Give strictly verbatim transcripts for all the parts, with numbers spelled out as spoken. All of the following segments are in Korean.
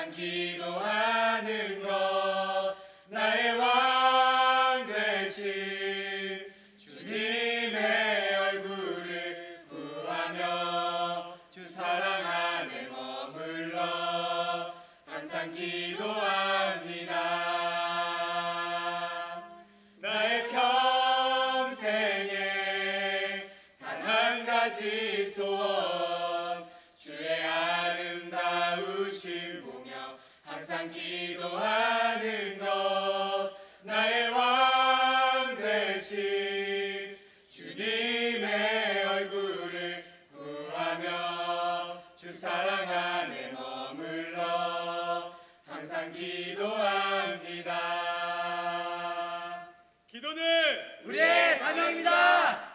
항상 기도하는 것 나의 왕 되신 주님의 얼굴을 구하며 주 사랑 안에 머물러 항상 기도합니다. 나의 평생에 단 한 가지 소원 주의 아름다우심 보며 항상 기도하는 것 나의 왕 되신 주님의 얼굴을 구하며 주 사랑 안에 머물러 항상 기도합니다. 기도는 우리의 사명입니다.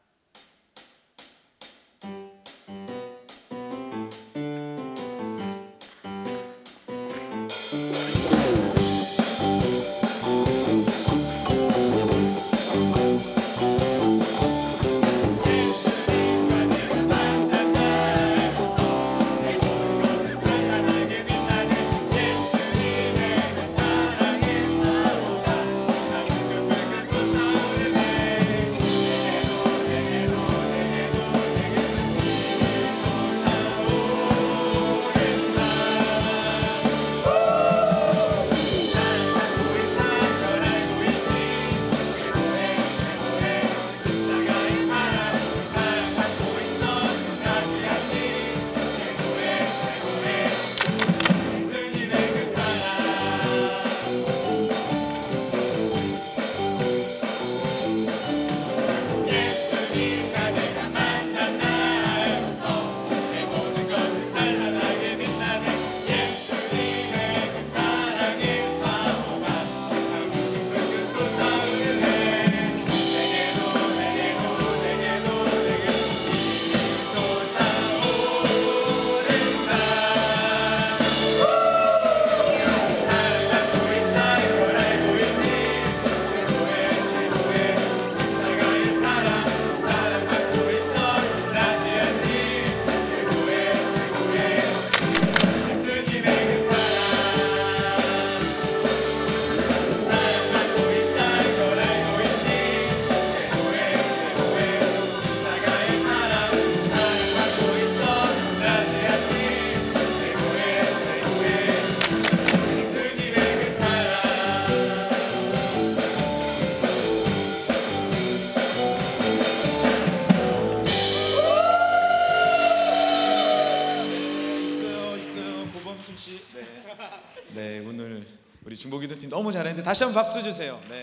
네, 오늘 우리 중보기도팀 너무 잘했는데 다시 한번 박수 주세요. 네,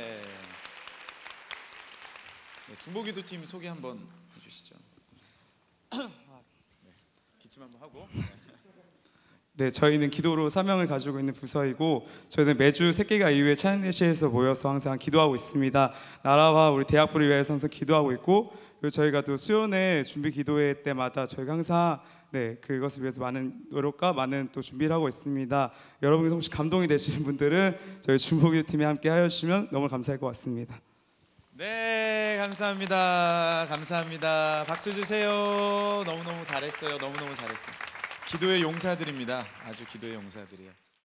네 중보기도팀 소개 한번 해주시죠. 네, 기침 한번 하고. 네, 저희는 기도로 사명을 가지고 있는 부서이고 저희는 매주 새끼가 이후에 찬양대실에서 모여서 항상 기도하고 있습니다. 나라와 우리 대학부를 위해서 항상 기도하고 있고 그리고 저희가 또 수요네 준비 기도회 때마다 저희가 항상 네 그것을 위해서 많은 노력과 많은 또 준비를 하고 있습니다. 여러분께서 혹시 감동이 되시는 분들은 저희 중보기도팀에 함께 하여 주시면 너무 감사할 것 같습니다. 네, 감사합니다. 감사합니다. 박수 주세요. 너무너무 잘했어요. 너무너무 잘했어요. 기도의 용사들입니다. 아주 기도의 용사들이에요.